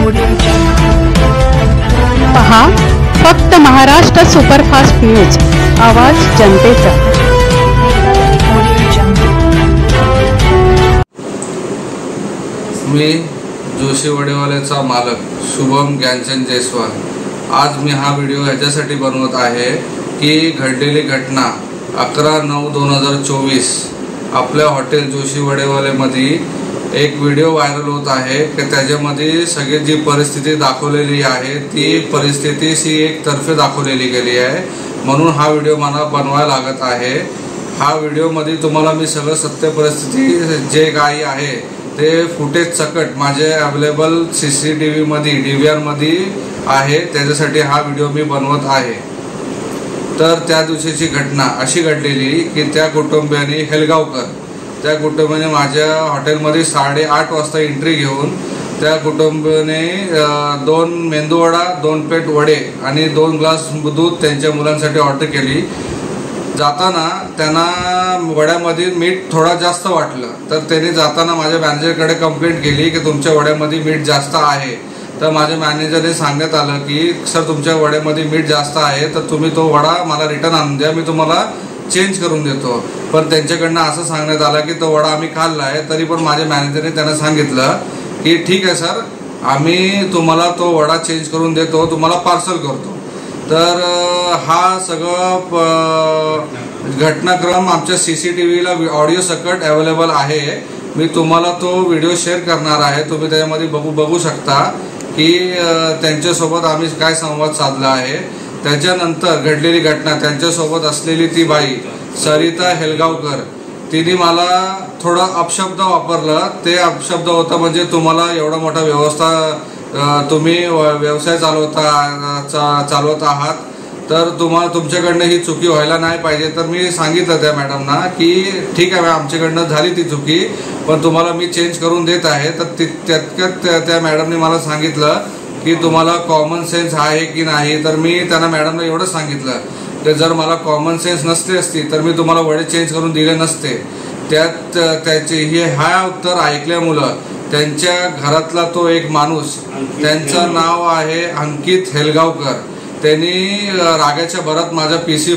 पहा फक्त Maharashtra superfast news, आवाज जनतेचा। मी जोशी वडेवालेचा मालक शुभम ज्ञानचंद जयस्वाल। आज मी हा व्हिडिओ याच्यासाठी बनवत आहे की घडलेली घटना 11/9/2024 आपल्या हॉटेल जोशी वडेवालेमध्ये एक व्हिडिओ व्हायरल होत आहे की त्याच्यामध्ये सगळी जी परिस्थिती दाखवलेली आहे ती परिस्थिती सी एक तर्फे दाखवलेली गेली आहे, म्हणून हा व्हिडिओ मला बनवायला लागत आहे। हा व्हिडिओमध्ये तुम्हाला मी सगळं सत्य परिस्थिती जे काही आहे ते फुटेज सकट माझे अवेलेबल CCTV मध्ये DVR मध्ये आहे, त्याच्यासाठी हा व्हिडिओ मी बनवत आहे। तर त्या दिवशीची घटना अशी घडलेली की त्या कुटुंबियाने हेलगावकर त्या कुटुंबाने माझ्या हॉटेलमध्ये 8:30 वाजता एंट्री घेऊन त्या कुटुंबाने 2 मेंदूवडा, 2 प्लेट वडे आणि 2 ग्लास दूध त्यांच्या मुलांसाठी ऑर्डर केली। जाताना त्यांना वड्यामध्ये मीठ थोडा जास्त वाटलं, तर त्यांनी जाताना माझ्या मॅनेजरकडे कंप्लेंट केली की तुमच्या वड्यामध्ये मीठ जास्त आहे। तर माझ्या मॅनेजरने सांगण्यात आलं की सर तुमच्या वड्यामध्ये मीठ जास्त आहे, तर तुम्ही तो वडा मला रिटर्न आणून द्या, मी तुम्हाला चेंज करून देतो। पण त्यांच्याकडनं असं सांगण्यात आलं की तो वडा आम्ही खाल्ला आहे। तरी पण माझ्या मॅनेजरने त्यांना सांगितलं की ठीक आहे सर, आम्ही तुम्हाला तो वडा चेंज करून देतो, तुम्हाला पार्सल करतो। तर हा सगळं घटनाक्रम आमच्या CCTVला ऑडिओ सकट अवेलेबल आहे। मी तुम्हाला तो व्हिडिओ शेअर करणार आहे, तुम्ही त्यामध्ये बघू शकता की त्यांच्यासोबत आम्ही काय संवाद साधला आहे। त्याच्यानंतर घडलेली घटना त्यांच्यासोबत असलेली ती बाई सरिता हेलगावकर तिने मला थोडा अपशब्द वापरलं। ते अपशब्द होता म्हणजे तुम्हाला एवढा मोठा तुम्ही व्यवसाय चालवत आहात, तर तुमच्याकडनं ही चुकी व्हायला नाही पाहिजे। तर मी सांगितलं त्या मॅडमना की ठीक आहे, आमच्याकडनं झाली ती चुकी, पण तुम्हाला मी चेंज करून देत आहे। तर त्यात त्या मॅडमने मला सांगितलं की तुम्हाला कॉमन सेन्स आहे की नाही। तर मी त्यांना मॅडमला एवढं सांगितलं की जर मला कॉमन सेन्स नसली असती तर मी तुम्हाला वडे चेंज करून दिले नसते। त्याचे हा उत्तर ऐकल्यामुळं त्यांच्या घरातला तो एक माणूस, त्यांचं नाव आहे अंकित हेलगावकर, त्यांनी रागाच्या भरात माझा PC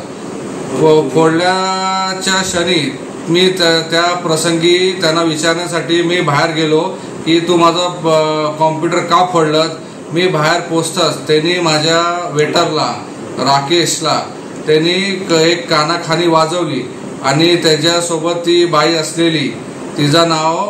फोडल्याच्या क्षणी मी त्या प्रसंगी त्यांना विचारण्यासाठी मी बाहेर गेलो की तू माझा कॉम्प्युटर का फोडलं। मी बाहेर पोचताच त्यांनी माझ्या वेटरला राकेशला त्यांनी एक कानाखानी वाजवली आणि त्याच्यासोबत ती बाई असलेली तिचं नाव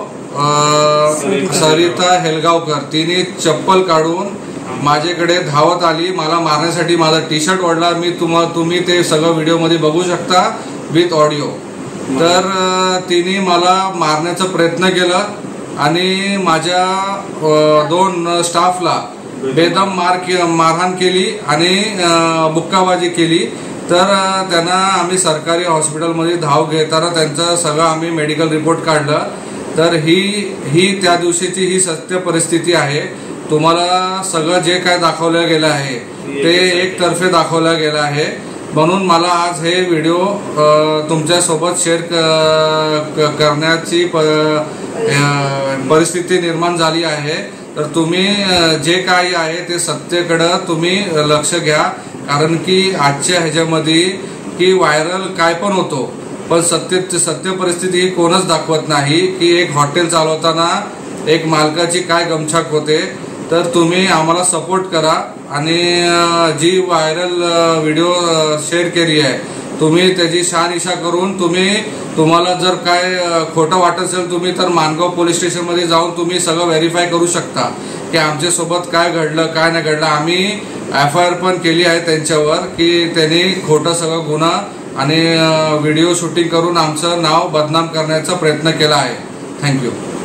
सरिता हेलगावकर, तिने चप्पल काढून माझ्याकडे धावत आली मला मारण्यासाठी। माझा T-शर्ट ओढला, तुम्ही ते सगळं व्हिडिओमध्ये बघू शकता विथ ऑडिओ। तर तिने मला मारण्याचा प्रयत्न केला आणि माझ्या 2 स्टाफला बेदम मारहाण केली आणि बुक्काबाजी केली। तर त्यांना आम्ही सरकारी हॉस्पिटलमध्ये धाव घेताना त्यांचा सगळं आम्ही मेडिकल रिपोर्ट काढलं। तर ही त्या दिवशीची ही सत्य परिस्थिती आहे। तुम्हाला सगळं जे काय दाखवलं गेलं आहे ते एकतर्फे दाखवलं गेलं आहे, म्हणून मला आज हे व्हिडिओ तुमच्यासोबत शेअर करण्याची परिस्थिती निर्माण झाली आहे। तर तुम्ही जे काही आहे ते सत्याकडे तुम्ही लक्ष घ्या, कारण की आजच्या ह्याच्यामध्ये की व्हायरल काय पण होतो, पण सत्य परिस्थिती ही कोणच दाखवत नाही की एक हॉटेल चालवताना एक मालकाची काय गमछाक होते। तर तुम्ही आम्हाला सपोर्ट करा आणि जी व्हायरल व्हिडिओ शेअर केली आहे तुम्ही त्याची शहानिशा करून तुम्हाला जर काय खोटं वाटत असेल तुम्ही तर मानगाव पोलीस स्टेशनमध्ये जाऊन तुम्ही सगळं व्हेरीफाय करू शकता की आमच्यासोबत काय घडलं काय नाही घडलं। आम्ही FIR पण केली आहे त्यांच्यावर की त्यांनी खोटं सगळं गुन्हा आणि व्हिडिओ शूटिंग करून आमचं नाव बदनाम करण्याचा प्रयत्न केला आहे। थँक्यू।